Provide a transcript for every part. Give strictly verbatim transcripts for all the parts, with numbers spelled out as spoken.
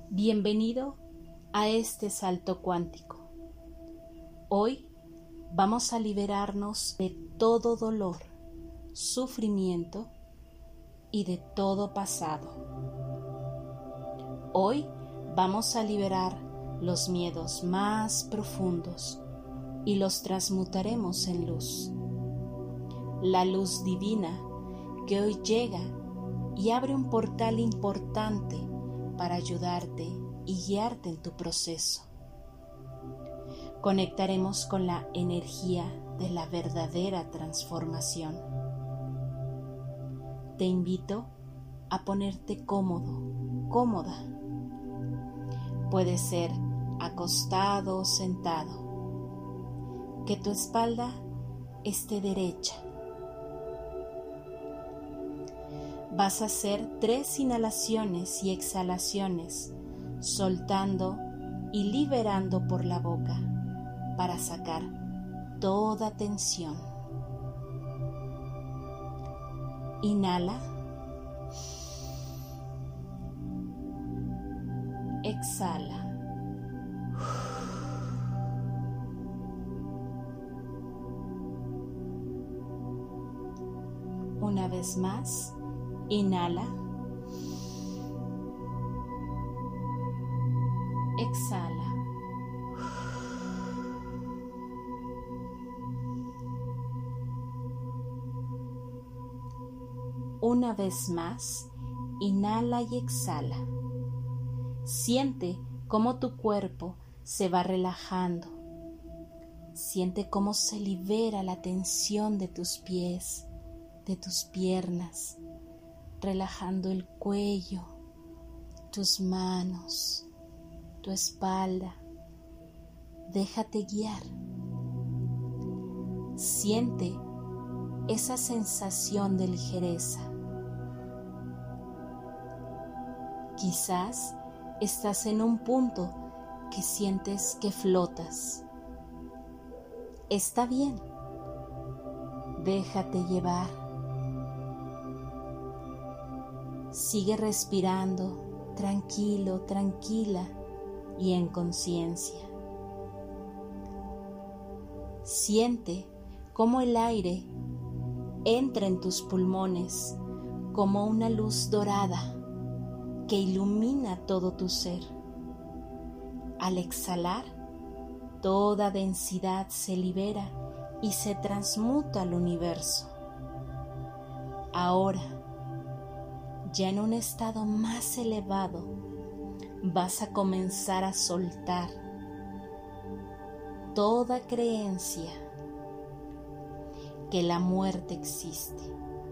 Bienvenido a este salto cuántico. Hoy vamos a liberarnos de todo dolor, sufrimiento y de todo pasado. Hoy vamos a liberar los miedos más profundos y los transmutaremos en luz. La luz divina que hoy llega y abre un portal importante para ayudarte y guiarte en tu proceso. Conectaremos con la energía de la verdadera transformación. Te invito a ponerte cómodo, cómoda. Puede ser acostado o sentado. Que tu espalda esté derecha. Vas a hacer tres inhalaciones y exhalaciones, soltando y liberando por la boca para sacar toda tensión. Inhala. Exhala. Una vez más. Inhala. Exhala. Una vez más, inhala y exhala. Siente cómo tu cuerpo se va relajando. Siente cómo se libera la tensión de tus pies, de tus piernas, relajando el cuello, tus manos, tu espalda. Déjate guiar. Siente esa sensación de ligereza. Quizás estás en un punto que sientes que flotas. Está bien. Déjate llevar. Sigue respirando, tranquilo, tranquila y en conciencia. Siente cómo el aire entra en tus pulmones como una luz dorada que ilumina todo tu ser. Al exhalar, toda densidad se libera y se transmuta al universo. Ahora, ya en un estado más elevado, vas a comenzar a soltar toda creencia que la muerte existe.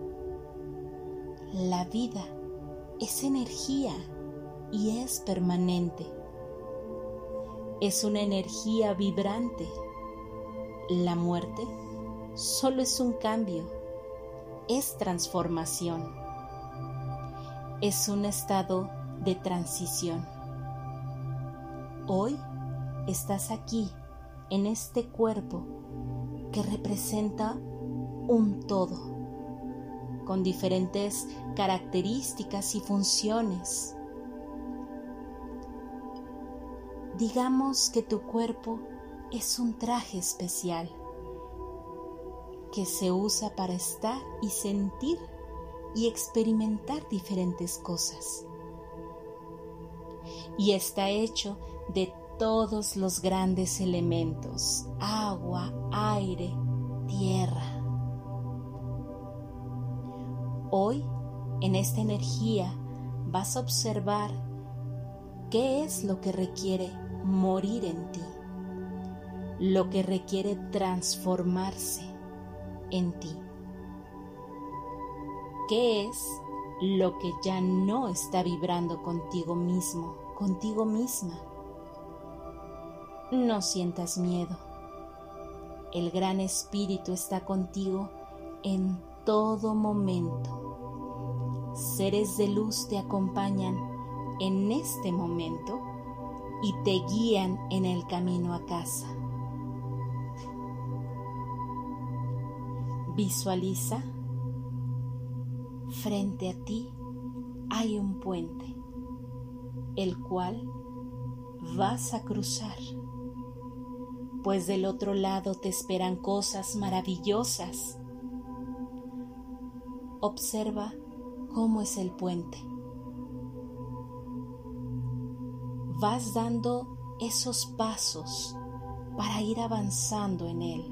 La vida es energía y es permanente. Es una energía vibrante. La muerte solo es un cambio, es transformación. Es un estado de transición. Hoy estás aquí, en este cuerpo que representa un todo, con diferentes características y funciones. Digamos que tu cuerpo es un traje especial que se usa para estar y sentir y experimentar diferentes cosas. Y está hecho de todos los grandes elementos: agua, aire, tierra. Hoy, en esta energía, vas a observar qué es lo que requiere morir en ti, lo que requiere transformarse en ti. ¿Qué es lo que ya no está vibrando contigo mismo, contigo misma? No sientas miedo. El Gran Espíritu está contigo en todo momento. Seres de luz te acompañan en este momento y te guían en el camino a casa. Visualiza. Frente a ti hay un puente. el cual vas a cruzar, pues del otro lado te esperan cosas maravillosas. Observa cómo es el puente. Vas dando esos pasos para ir avanzando en él.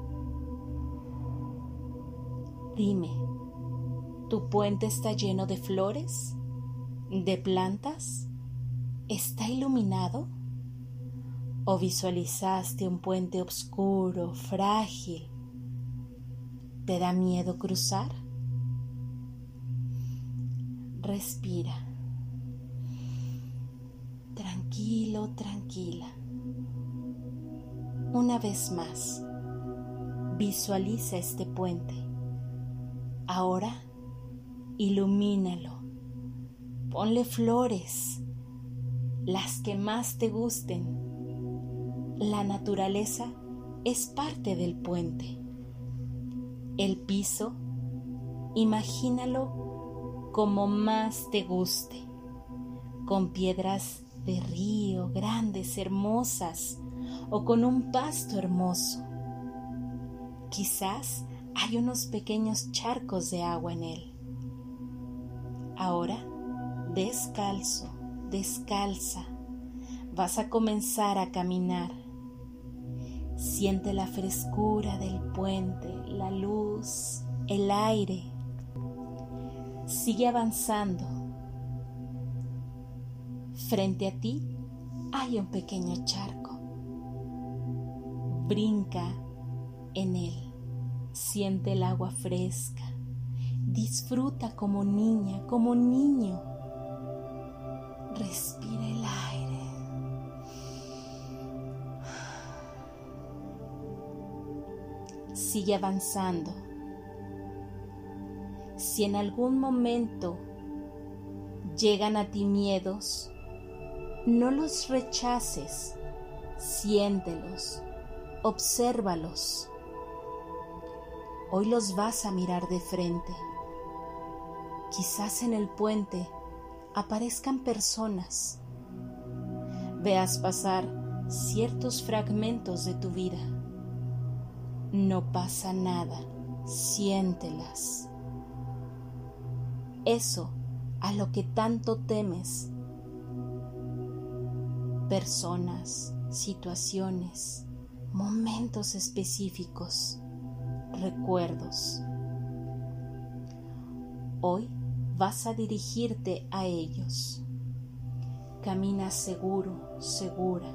Dime, ¿tu puente está lleno de flores? ¿De plantas? ¿Está iluminado? ¿O visualizaste un puente oscuro, frágil? ¿Te da miedo cruzar? Respira. Tranquilo, tranquila. Una vez más, visualiza este puente. Ahora, ilumínalo. Ponle flores, las que más te gusten. La naturaleza es parte del puente. El piso, imagínalo como más te guste, con piedras de río grandes, hermosas, o con un pasto hermoso. Quizás hay unos pequeños charcos de agua en él. Ahora, descalzo, descalza, vas a comenzar a caminar. Siente la frescura del puente, la luz, el aire. Sigue avanzando. Frente a ti hay un pequeño charco. Brinca en él. Siente el agua fresca. Disfruta como niña, como niño. Respira el aire. Sigue avanzando. Si en algún momento llegan a ti miedos, no los rechaces, siéntelos, obsérvalos. Hoy los vas a mirar de frente. Quizás en el puente aparezcan personas. Veas pasar ciertos fragmentos de tu vida. No pasa nada, siéntelas. Eso a lo que tanto temes. Personas, situaciones, momentos específicos, recuerdos. Hoy vas a dirigirte a ellos. Camina seguro, segura,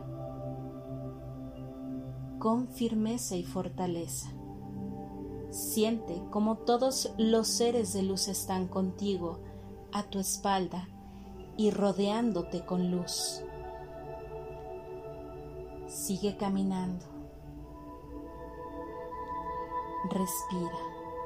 con firmeza y fortaleza. Siente como todos los seres de luz están contigo, a tu espalda y rodeándote con luz. Sigue caminando. Respira.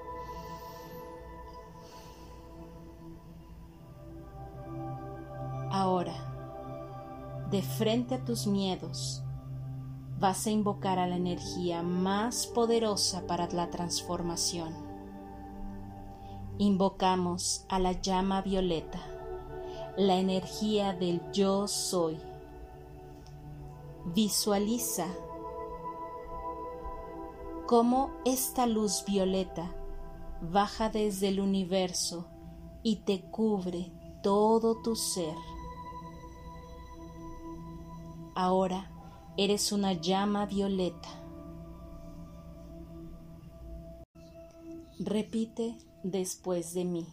Ahora, de frente a tus miedos, vas a invocar a la energía más poderosa para la transformación. Invocamos a la llama violeta, la energía del yo soy. Visualiza cómo esta luz violeta baja desde el universo y te cubre todo tu ser. Ahora eres una llama violeta. Repite después de mí.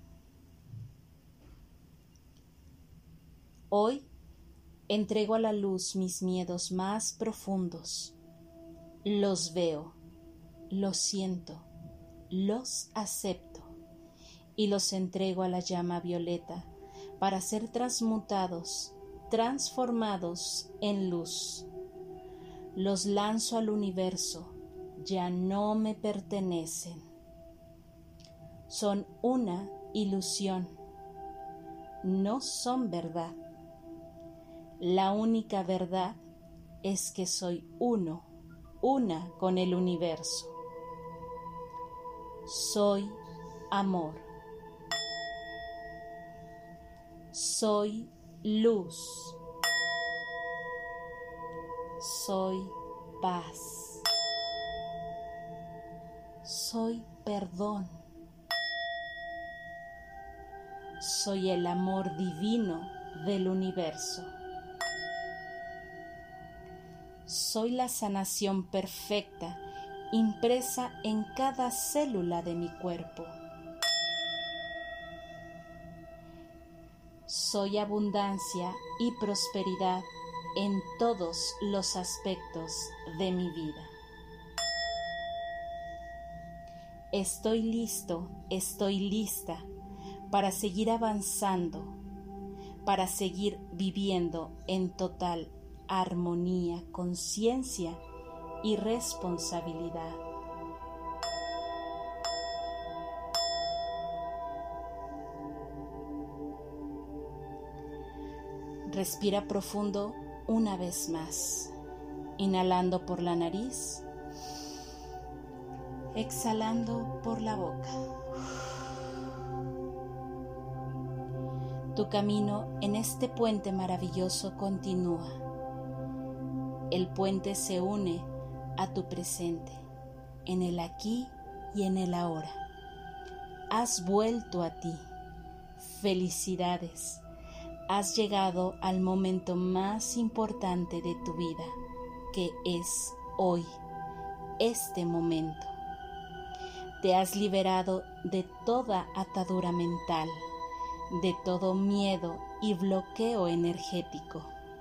Hoy entrego a la luz mis miedos más profundos. Los veo, los siento, los acepto y los entrego a la llama violeta para ser transmutados, transformados en luz. Los lanzo al universo, ya no me pertenecen. Son una ilusión, no son verdad. La única verdad es que soy uno, una con el universo. Soy amor. Soy luz. Soy paz. Soy perdón. Soy el amor divino del universo. Soy la sanación perfecta impresa en cada célula de mi cuerpo. Soy abundancia y prosperidad en todos los aspectos de mi vida. Estoy listo, estoy lista para seguir avanzando, para seguir viviendo en total armonía, conciencia y responsabilidad. Respira profundo una vez más, inhalando por la nariz, exhalando por la boca. Tu camino en este puente maravilloso continúa. El puente se une a tu presente, en el aquí y en el ahora. Has vuelto a ti. Felicidades. Has llegado al momento más importante de tu vida, que es hoy, este momento. Te has liberado de toda atadura mental, de todo miedo y bloqueo energético.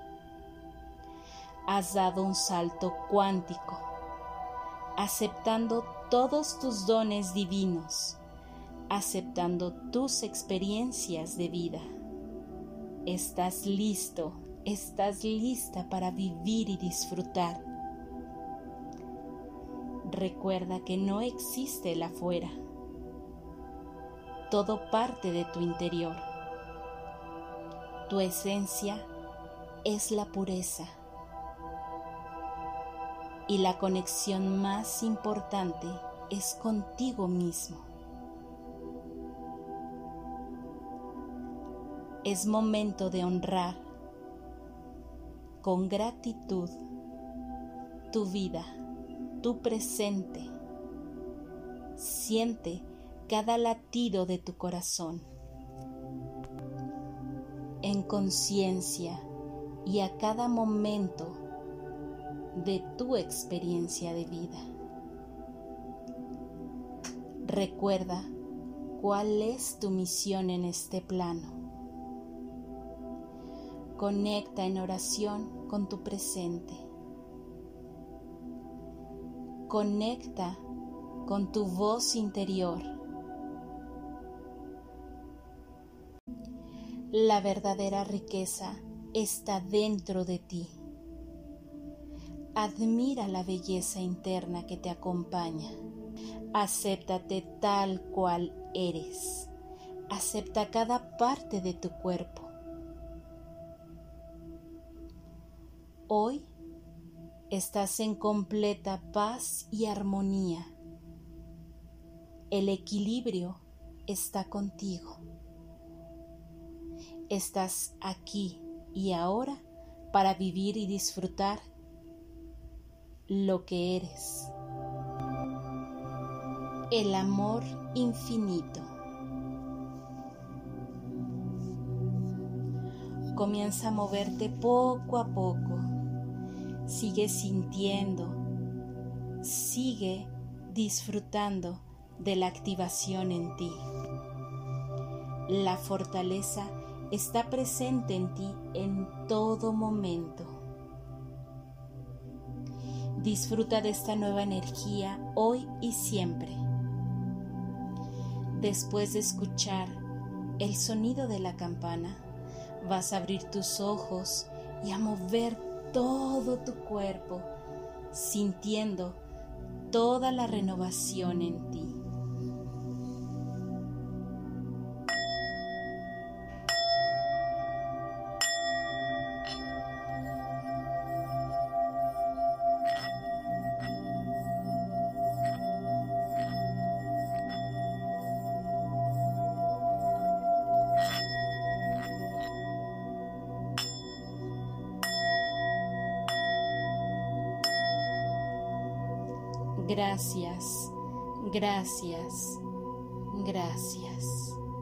Has dado un salto cuántico, aceptando todos tus dones divinos, aceptando tus experiencias de vida. Estás listo, estás lista para vivir y disfrutar. Recuerda que no existe el afuera. Todo parte de tu interior. Tu esencia es la pureza. Y la conexión más importante es contigo mismo. Es momento de honrar con gratitud tu vida, tu presente. Siente cada latido de tu corazón en conciencia y a cada momento de tu experiencia de vida. Recuerda cuál es tu misión en este plano. Conecta en oración con tu presente. Conecta con tu voz interior. La verdadera riqueza está dentro de ti. Admira la belleza interna que te acompaña. Acéptate tal cual eres. Acepta cada parte de tu cuerpo. Hoy estás en completa paz y armonía. El equilibrio está contigo. Estás aquí y ahora para vivir y disfrutar lo que eres. El amor infinito. Comienza a moverte poco a poco. Sigue sintiendo, sigue disfrutando de la activación en ti. La fortaleza está presente en ti en todo momento. Disfruta de esta nueva energía hoy y siempre. Después de escuchar el sonido de la campana, vas a abrir tus ojos y a mover todo tu cuerpo, sintiendo toda la renovación en ti. Gracias, gracias, gracias.